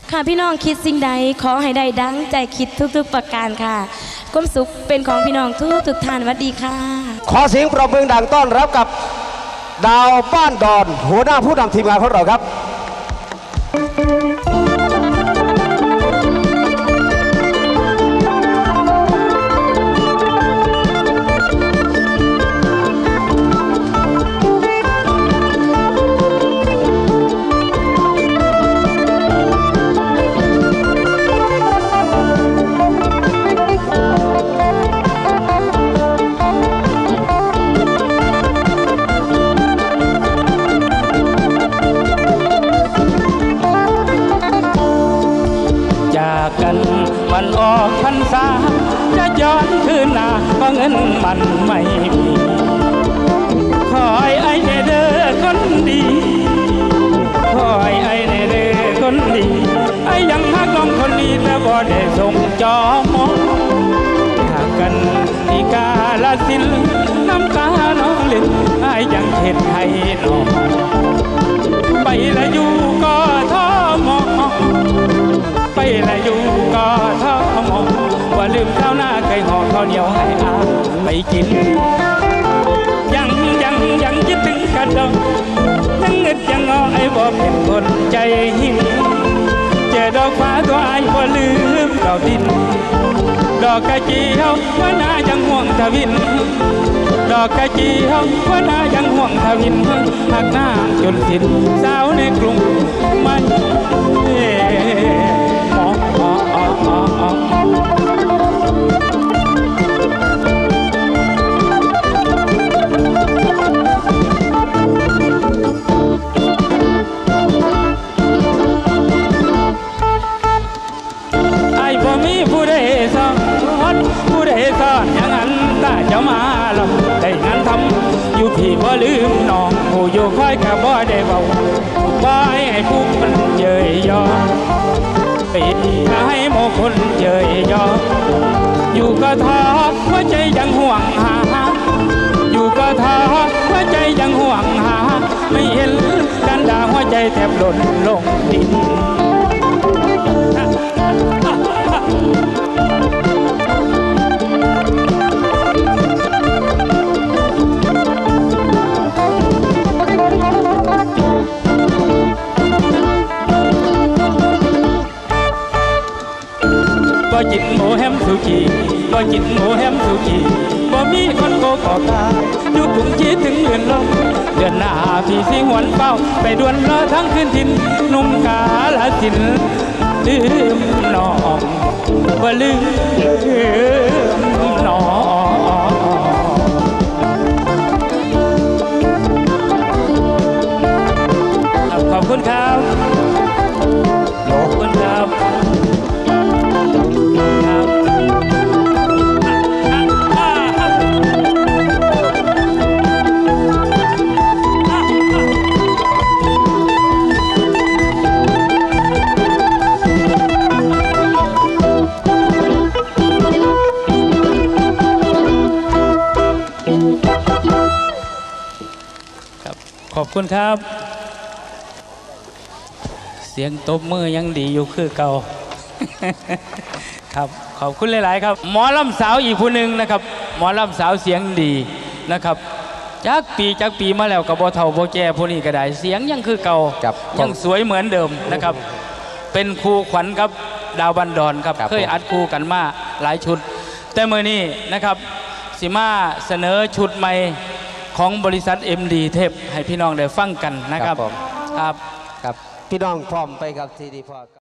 ค่ะพี่น้องคิดสิ่งใดขอให้ได้ดังใจคิดทุกๆประการค่ะความสุขเป็นของพี่น้องทุกท่านสวัสดีค่ะขอเสียงปรบมือดังต้อนรับกับดาวบ้านดอนหัวหน้าผู้นำทีมงานของเราครับกันวันออกพรรษาจะย้อนคืนหน้าเพราะเงินมันไม่มีคอยไอ้เด้อคนดีคอยไอ้เด้อคนดีไอ้ยังฮักน้องคนนี้แต่บ่ได้ส่งจอมองหากกันที่กาลสินน้ำตาน้องลิ้นไอ้ยังเห็นให้น้องไปละอยู่ก็ท้อมองไปละอยู่ก็ท้อมองว่าลืมข้าวหน้าไก่ห่อข้าวเหนียวให้อาไปกินยังคิดถึงกันดองยังเงึดยังงอไอ้บ่เป็นคนใจหิวเจอดอกฟ้าตัวไอ้บ่ลืมดอกดินดอกกระเจียวว่านายังห่วงทวินดอกกระเจียวว่านายังห่วงทวินหักหน้าจนสิ้นสาวในกรุงมันผู้ใดสอนอย่างนั้นตาจะมาหลอกได้งานทำอยู่พี่บ่ลืมน้องผู้อยู่คอยกับบ่ได้เบาบ่ให้ผู้คนเยยยอปิดให้โมคนเยยยออยู่ก็ท้อหัวใจยังห่วงหาอยู่ก็ท้อหัวใจยังห่วงหาไม่เห็นกันด่าหัวใจแทบหล่นลงดินบ่กินหมูแฮมสุกี้บ่กินหมูแฮมสุกี้บ่มีคนโกกอกาอยู่กรุงคิดถึงเดือนลมเดือนหน้าพี่สิหวนเป้าไปดวนรอทั้งคืนทินนุ่มกาลสินลืมน้องบ่ลืมน้องขอบคุณครับขอบคุณครับขอบคุณครับเสียงตบมือยังดีอยู่คือเก่าครับขอบคุณหลายๆครับหมอลำสาวอีกผู้หนึ่งนะครับหมอลำสาวเสียงดีนะครับจากปีมาแล้วกับบ่เฒ่าบ่แก่ผู้นี้ก็ได้เสียงยังคือเก่ายังสวยเหมือนเดิมนะครับเป็นครูขวัญครับดาวบันดอนครับเคยอัดครูกันมาหลายชุดแต่เมื่อนี้นะครับสิมาเสนอชุดใหม่ของบริษัท MD เทพให้พี่น้องได้ฟังกันนะครับครับพี่น้องพร้อมไปกับซีดีพอ